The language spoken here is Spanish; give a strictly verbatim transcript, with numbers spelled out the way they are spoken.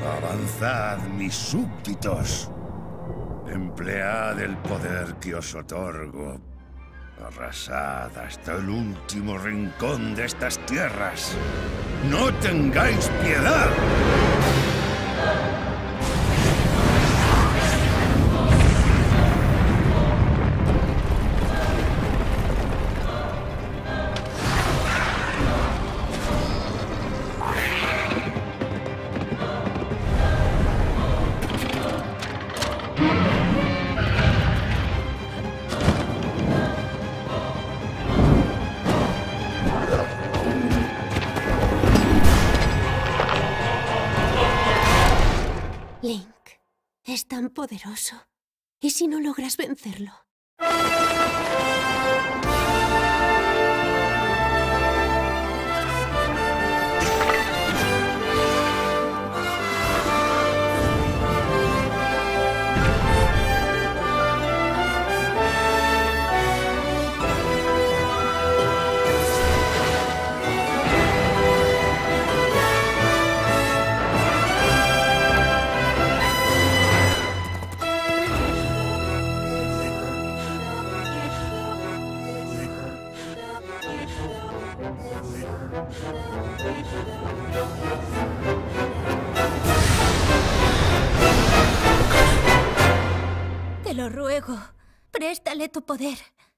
Avanzad, mis súbditos. Emplead el poder que os otorgo. Arrasad hasta el último rincón de estas tierras. ¡No tengáis piedad! Link, es tan poderoso. ¿Y si no logras vencerlo? Te lo ruego, préstale tu poder.